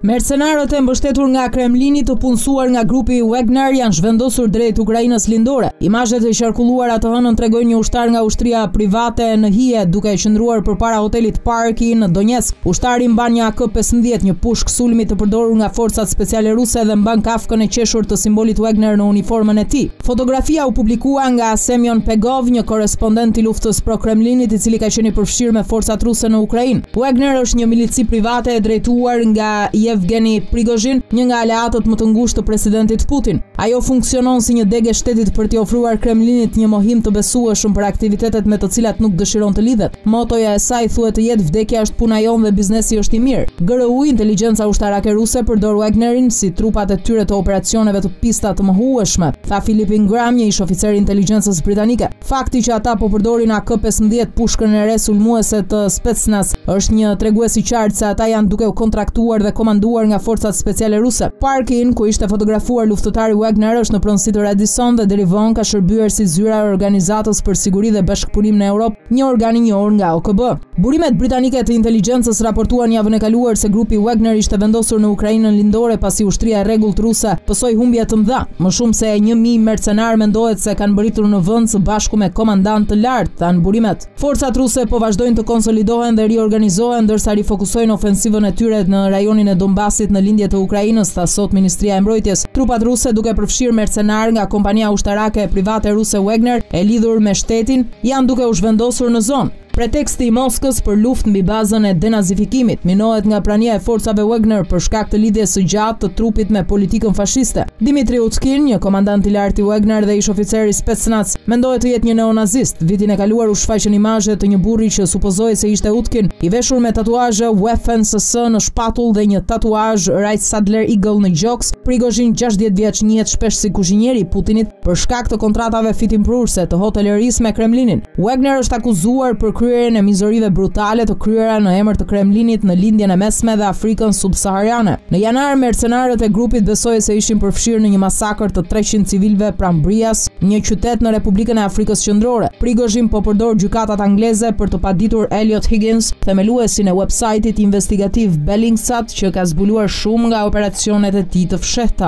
Mercenarët e mbështetur nga Kremlini të punësuar nga grupi Wagner janë zhvendosur drejt Ukrainës lindore. Imazhet e qarkulluara të hënën tregojnë një ushtar nga ushtria private në hije duke qëndruar përpara hotelit Parki në Donetsk. Ushtari mban një AK-15, një pushk sulmi të përdorur nga forcat speciale ruse dhe mban kafkën e qeshur të simbolit Wagner në uniformën e tij. Fotografia u publikua nga Semyon Pegov, një korespondent i luftës pro-Kremlinit i cili ka qenë i përfshirë me forcat ruse në Ukrainë. Wagner është një milici private e drejtuar nga Yevgeny Prigozhin, një nga aleatët më të ngushtë të presidentit Putin. Ajo funksionon si një degë shtetit për t'i ofruar Kremlinit një mohim të besueshëm për aktivitetet me të cilat nuk dëshiron të lidhet. Motoja e saj thuhet të jetë vdekja është puna jon dhe biznesi është i mirë. GRU, inteligjenca ushtarake ruse, përdor Wagnerin si trupat e tyre të operacioneve të pista të mohueshme, tha Philip Ingram, një ish oficer i inteligjencës britanike. Fakti që ata po përdorin AK-15, pushkën e re sulmuese të Spetsnaz, është një tregues i qartë se ata janë duke u kontraktuar dhe komanduar nga forcat speciale ruse. Parkin, ku ishte fotografuar luftëtari Wagner, është në pronësi të Radisson dhe deri vonë ka shërbyer si zyra e Organizatës për Siguri dhe Bashkëpunim në Europë, një organ i njohur nga OKB. Burimet britanike të inteligjencës raportuan javën e kaluar se grupi Wagner ishte vendosur në Ukrainën lindore pasi ushtria e rregullt ruse pësoi humbje të mëdha. Më shumë se 1000 mercenar mendohet se kanë mbërritur në vend së bashku me komandant të lartë, thanë burimet. Forcat ruse po vazhdojnë të konsolidohen dhe riorganizohen ndërsa rifokusojnë ofensivën e tyre në rajonin e Donbasit në lindje të Ukrainës, tha sot Ministria e Mbrojtjes. Trupat ruse, duke përfshirë mercenar nga kompania ushtarake private ruse Wagner, e lidhur me shtetin, janë duke u zhvendosur në zonë. Preteksti i Moskës për luftë mbi bazën e denazifikimit minohet nga prania e forcave Wagner për shkak të lidhjes së gjatë të trupit me politikën fashiste. Dmitri Utskin, një komandant i lartë i Wagner dhe ish oficer i Spetsnaz, mendohet të jetë një neonazist. Vitin e kaluar u shfaqën imazhe të një burri që supozohej se ishte Utkin, i veshur me tatuazhe Waffen SS në shpatull dhe një tatuazh Right Sadler Eagle në gjoks. Prigozhin, 60 vjeç, njihet shpesh si kuzhinieri i Putinit për shkak të kontratave fitimprurse të hotelërisë me Kremlinin. Wagner është akuzuar për kryerjen e mizorive brutale të kryera në emër të Kremlinit në lindjen e mesme dhe Afrikën subsahariane. Në janar, mercenarët e grupit besohej se ishin përfshirë në një masakër të 300 civilëve pranë Brias, një qytet në Republikën e Afrikës Qendrore. Prigozhin po përdor gjykatat angleze për të paditur Elliot Higgins, themeluesin e websajtit investigativ Bellingsat, që ka zbuluar shumë nga operacionet e tij të fshehta.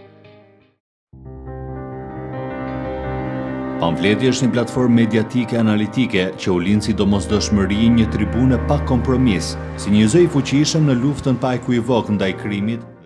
Pamfleti është një platformë mediatike analitike që u lind si domosdoshmëri, një tribune pa kompromis, si një zë i fuqishëm në luftën pa ekuivok ndaj krimit